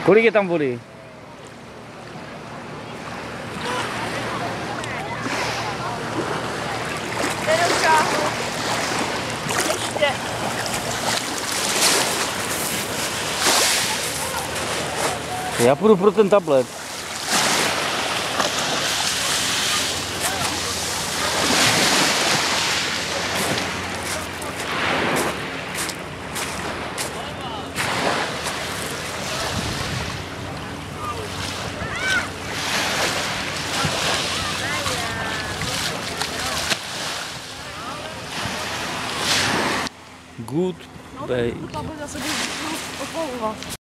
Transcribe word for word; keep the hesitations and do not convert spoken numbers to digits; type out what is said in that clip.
Kolik je tam vody? Nedosáhnu. Ještě. Já půjdu pro ten tablet. Good No, bay. to zase budu odpalovat.